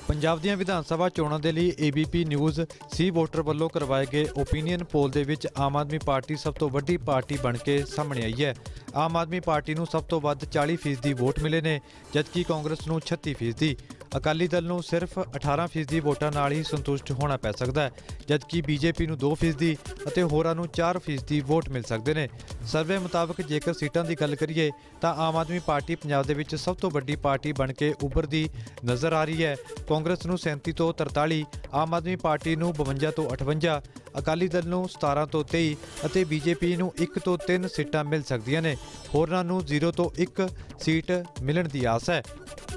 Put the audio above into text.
ਪੰਜਾਬ ਦੀਆਂ ਵਿਧਾਨ ਸਭਾ ਚੋਣਾਂ ਦੇ ਲਈ ABP ਨਿਊਜ਼ ਸੀ ਵੋਟਰ ਵੱਲੋਂ ਕਰਵਾਏ ਗਏ ਓਪੀਨੀਅਨ ਪੋਲ ਦੇ ਵਿੱਚ ਆਮ ਆਦਮੀ ਪਾਰਟੀ ਸਭ ਤੋਂ ਵੱਡੀ ਪਾਰਟੀ ਬਣ ਕੇ ਸਾਹਮਣੇ ਆਈ ਹੈ। ਆਮ ਆਦਮੀ ਪਾਰਟੀ ਨੂੰ ਸਭ ਤੋਂ ਵੱਧ 40% ਵੋਟ ਮਿਲੇ ਨੇ, ਜਦਕਿ ਕਾਂਗਰਸ ਨੂੰ 36%। ਅਕਾਲੀ ਦਲ ਨੂੰ ਸਿਰਫ 18% ਵੋਟਾਂ ਨਾਲ ਹੀ ਸੰਤੁਸ਼ਟ ਹੋਣਾ ਪੈ ਸਕਦਾ ਹੈ, ਜਦਕਿ BJP ਨੂੰ 2% ਅਤੇ ਹੋਰਾਂ ਨੂੰ 4% ਵੋਟ ਮਿਲ ਸਕਦੇ ਨੇ। ਸਰਵੇ ਮੁਤਾਬਕ ਜੇਕਰ ਸੀਟਾਂ ਦੀ ਗੱਲ ਕਰੀਏ ਤਾਂ ਆਮ ਆਦਮੀ ਪਾਰਟੀ ਪੰਜਾਬ ਦੇ ਵਿੱਚ ਸਭ ਤੋਂ ਵੱਡੀ ਪਾਰਟੀ ਬਣ ਕੇ ਉੱਭਰਦੀ ਨਜ਼ਰ ਆ ਰਹੀ ਹੈ। ਕਾਂਗਰਸ ਨੂੰ 37 ਤੋਂ 43, ਆਮ ਆਦਮੀ ਪਾਰਟੀ ਨੂੰ 52 ਤੋਂ 58, ਅਕਾਲੀ ਦਲ ਨੂੰ 17 ਤੋਂ 23 ਅਤੇ BJP ਨੂੰ 1 ਤੋਂ 3 ਸੀਟਾਂ ਮਿਲ ਸਕਦੀਆਂ ਨੇ। ਹੋਰਾਂ ਨੂੰ 0 ਤੋਂ 1 ਸੀਟ ਮਿਲਣ ਦੀ ਆਸ ਹੈ।